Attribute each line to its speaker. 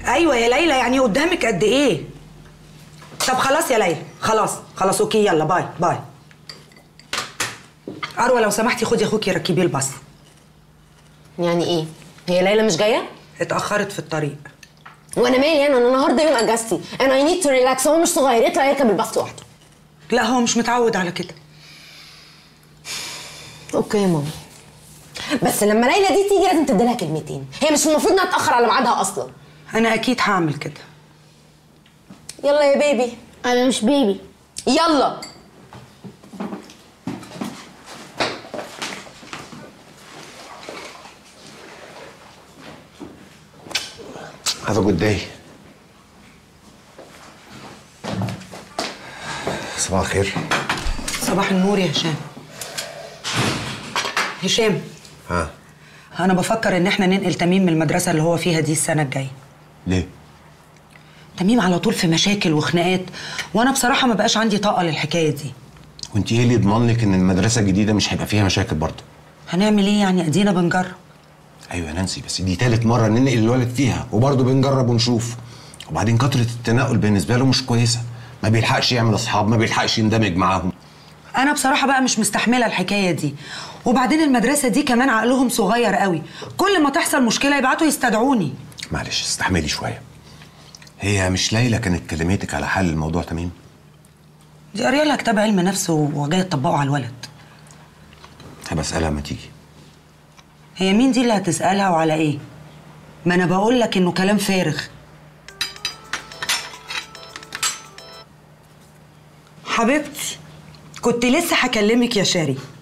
Speaker 1: ايوه يا ليلى، يعني قدامك قد ايه؟ طب خلاص يا ليلى، خلاص اوكي، يلا باي باي. اروى لو سمحتي خدي اخوكي ركبيه الباص.
Speaker 2: يعني ايه؟ هي ليلى مش جايه؟
Speaker 1: اتاخرت في الطريق.
Speaker 2: وانا مالي؟ انا النهارده يوم اجازتي، انا اي نيد تو ريلاكس. هو مش صغير يطلع يركب الباص لوحده.
Speaker 1: لا هو مش متعود على كده.
Speaker 2: اوكي يا ماما، بس لما ليلى دي تيجي لازم تديلها كلمتين. هي مش المفروض انها تاخر على ميعادها اصلا.
Speaker 1: انا اكيد هعمل كده.
Speaker 2: يلا يا بيبي.
Speaker 3: انا مش بيبي.
Speaker 2: يلا.
Speaker 4: Have a good day. صباح الخير.
Speaker 1: صباح النور يا هشام. هشام،
Speaker 4: ها؟
Speaker 1: انا بفكر ان احنا ننقل تميم من المدرسه اللي هو فيها دي السنه الجايه.
Speaker 4: ليه؟
Speaker 1: تميم على طول في مشاكل وخناقات، وانا بصراحه ما بقاش عندي طاقه للحكايه دي.
Speaker 4: وانت ايه اللي يضمن لك ان المدرسه الجديده مش هيبقى فيها مشاكل برضه؟
Speaker 1: هنعمل ايه يعني؟ ادينا بنجرب.
Speaker 4: ايوه يا نانسي، بس دي تالت مره ننقل الولد فيها وبرضه بنجرب ونشوف. وبعدين كتره التنقل بالنسبه له مش كويسه، ما بيلحقش يعمل اصحاب، ما بيلحقش يندمج معاهم.
Speaker 1: انا بصراحه بقى مش مستحمله الحكايه دي، وبعدين المدرسه دي كمان عقلهم صغير قوي، كل ما تحصل مشكله يبعتوا يستدعوني.
Speaker 4: معلش استحملي شويه. هي مش ليلى كانت كلمتك على حل الموضوع تميم؟
Speaker 1: دي قاريه لها كتاب علم نفس وجايه تطبقه على الولد.
Speaker 4: هبقى اسالها لما تيجي.
Speaker 1: هي مين دي اللي هتسالها وعلى ايه؟ ما انا بقول لك انه كلام فارغ. حبيبتي كنت لسه هكلمك يا شاري.